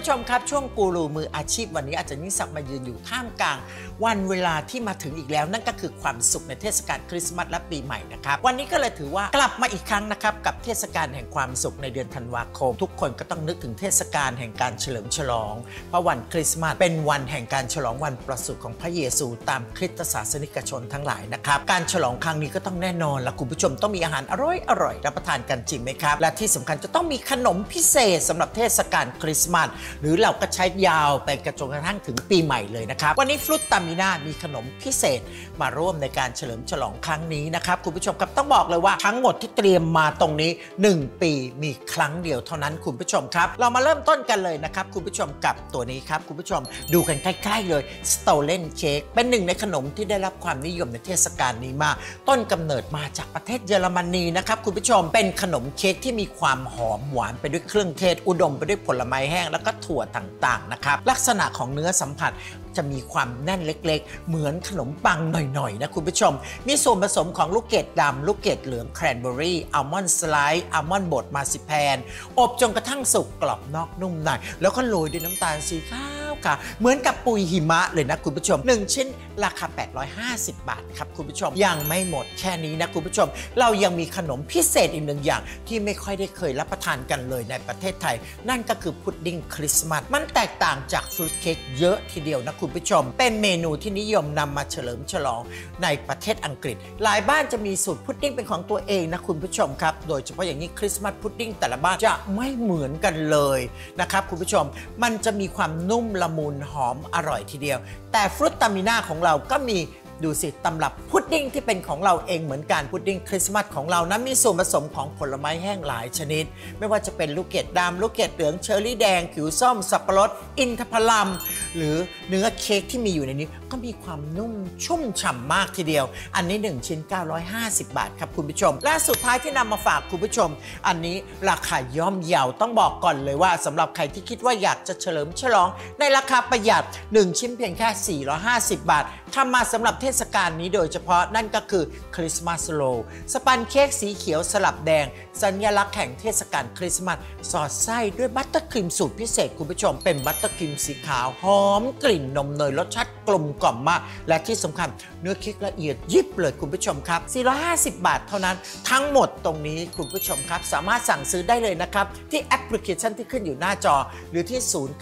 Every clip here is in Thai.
ผู้ชมครับช่วงกูรูมืออาชีพวันนี้อาจารย์ยิ่งศักดิ์มายืนอยู่ท่ามกลางวันเวลาที่มาถึงอีกแล้วนั่นก็คือความสุขในเทศกาลคริสต์มาสและปีใหม่นะครับวันนี้ก็เลยถือว่ากลับมาอีกครั้งนะครับกับเทศกาลแห่งความสุขในเดือนธันวาคมทุกคนก็ต้องนึกถึงเทศกาลแห่งการเฉลิมฉลองเพราะวันคริสต์มาสเป็นวันแห่งการฉลองวันประสูติของพระเยซูตามคริสตศาสนิกชนทั้งหลายนะครับการฉลองครั้งนี้ก็ต้องแน่นอนและคุณผู้ชมต้องมีอาหารอร่อยรับประทานกันจริงไหมครับและที่สำคัญจะต้องมีขนมพิเศษสำหรับเทศกาลคริสต์มาสหรือเราก็ใช้ยาวไปจนกระทั่งถึงปีใหม่เลยนะครับวันนี้ฟรุตตามิน่ามีขนมพิเศษมาร่วมในการเฉลิมฉลองครั้งนี้นะครับคุณผู้ชมครับต้องบอกเลยว่าทั้งหมดที่เตรียมมาตรงนี้1ปีมีครั้งเดียวเท่านั้นคุณผู้ชมครับเรามาเริ่มต้นกันเลยนะครับคุณผู้ชมกับตัวนี้ครับคุณผู้ชมดูกันใกล้ๆเลย Stolen Cake เป็นหนึ่งในขนมที่ได้รับความนิยมในเทศกาลนี้มากต้นกำเนิดมาจากประเทศเยอรมนีนะครับคุณผู้ชมเป็นขนมเค้กที่มีความหอมหวานไปด้วยเครื่องเทศอุดมไปด้วยผลไม้แห้งแล้วก็ถั่วต่างๆนะครับลักษณะของเนื้อสัมผัสจะมีความแน่นเล็กๆเหมือนขนมปังหน่อยๆนะคุณผู้ชมมีส่วนผสมของลูกเกดดำลูกเกดเหลืองแครนเบอรี่อัลมอนด์สไลด์อัลมอนด์บดมาซิแพนอบจนกระทั่งสุกกรอบนอกนุ่มในแล้วก็โรยด้วยน้ำตาลสีขาวค่ะเหมือนกับปุยหิมะเลยนะคุณผู้ชม1ชิ้นราคา850 บาทครับคุณผู้ชมยังไม่หมดแค่นี้นะคุณผู้ชมเรายังมีขนมพิเศษอีกหนึ่งอย่างที่ไม่ค่อยได้เคยรับประทานกันเลยในประเทศไทยนั่นก็คือพุดดิ้งคริสต์มาสมันแตกต่างจากฟรุตเค้กเยอะทีเดียวนะคุณผู้ชมเป็นเมนูที่นิยมนำมาเฉลิมฉลองในประเทศอังกฤษหลายบ้านจะมีสูตรพุดดิ้งเป็นของตัวเองนะคุณผู้ชมครับโดยเฉพาะอย่างนี้คริสต์มาสพุดดิ้งแต่ละบ้านจะไม่เหมือนกันเลยนะครับคุณผู้ชมมันจะมีความนุ่มละมุนหอมอร่อยทีเดียวแต่ฟรุตตามิน่าของเราก็มีดูสิตำรับพุดดิ้งที่เป็นของเราเองเหมือนกันพุดดิ้งคริสต์มาสของเรานั้นมีส่วนผสมของผลไม้แห้งหลายชนิดไม่ว่าจะเป็นลูกเกดดำลูกเกดเหลืองเชอร์รี่แดงผิวส้มสับปะรดอินทผลัมหรือเนื้อเค้กที่มีอยู่ในนี้ก็มีความนุ่มชุ่มฉ่ำมากทีเดียวอันนี้1ชิ้น950 บาทครับคุณผู้ชมและสุดท้ายที่นำมาฝากคุณผู้ชมอันนี้ราคาย่อมเยาต้องบอกก่อนเลยว่าสำหรับใครที่คิดว่าอยากจะเฉลิมฉลองในราคาประหยัด1ชิ้นเพียงแค่450 บาททำมาสำหรับเทศกาลนี้โดยเฉพาะนั่นก็คือคริสต์มาสโรลสปันเค้กสีเขียวสลับแดงสัญลักษณ์แห่งเทศกาลคริสต์มาสสอดไส้ด้วยบัตเตอร์ครีมสูตรพิเศษคุณผู้ชมเป็นบัตเตอร์ครีมสีขาวหอมกลิ่นนมเนยรสชาติกลมกล่อมมากและที่สำคัญเนื้อเค้กละเอียดยิบเลยคุณผู้ชมครับ450 บาทเท่านั้นทั้งหมดตรงนี้คุณผู้ชมครับสามารถสั่งซื้อได้เลยนะครับที่แอปพลิเคชันที่ขึ้นอยู่หน้าจอหรือที่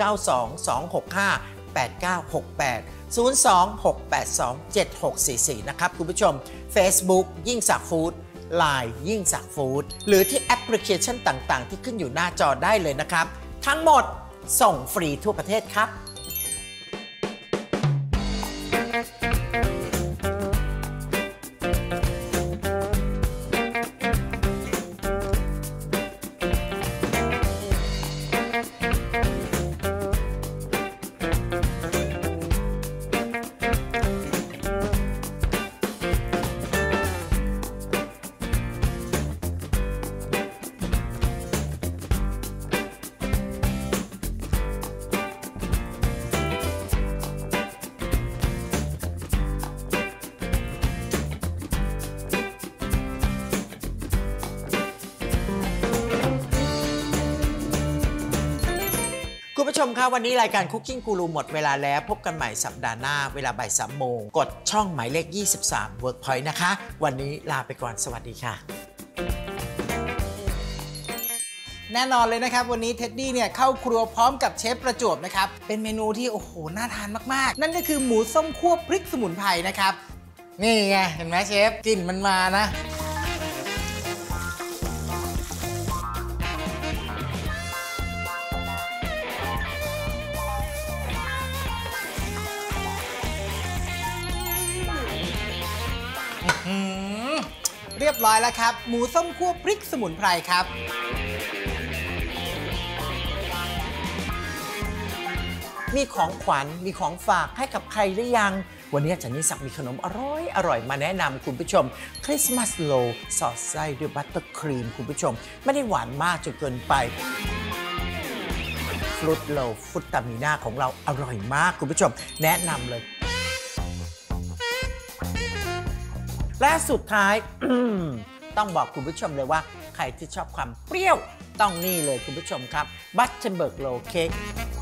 0922658968 026827644นะครับคุณผู้ชม Facebook ยิ่งศักดิ์ฟู้ด LINE ยิ่งศักดิ์ฟู้ดหรือที่แอปพลิเคชันต่างๆที่ขึ้นอยู่หน้าจอได้เลยนะครับทั้งหมดส่งฟรีทั่วประเทศครับคุณผู้ชมครับวันนี้รายการ Cooking Guru หมดเวลาแล้วพบกันใหม่สัปดาห์หน้าเวลาบ่าย3 โมงกดช่องหมายเลข23 Workpoint นะคะวันนี้ลาไปก่อนสวัสดีค่ะแน่นอนเลยนะครับวันนี้เท็ดดี้เนี่ยเข้าครัวพร้อมกับเชฟประจวบนะครับเป็นเมนูที่โอ้โหน่าทานมากๆนั่นก็คือหมูส้มคั่วพริกสมุนไพรนะครับนี่ไงเห็นไหมเชฟกลิ่นมันมานะเรียบร้อยแล้วครับหมูส้มคั่วพริกสมุนไพรครับมีของขวัญมีของฝากให้กับใครหรือยังวันนี้อาจารย์นิสักมีขนมอร่อยมาแนะนำคุณผู้ชมคริสต์มาสโรลสอดไส้ด้วยบัตเตอร์ครีมคุณผู้ชมไม่ได้หวานมากจนเกินไปฟรุตโรลฟรุตตามิน่าของเราอร่อยมากคุณผู้ชมแนะนำเลยและสุดท้าย ต้องบอกคุณผู้ชมเลยว่าใครที่ชอบความเปรี้ยวต้องนี่เลยคุณผู้ชมครับบัตเทนเบิร์กโรลเค้ก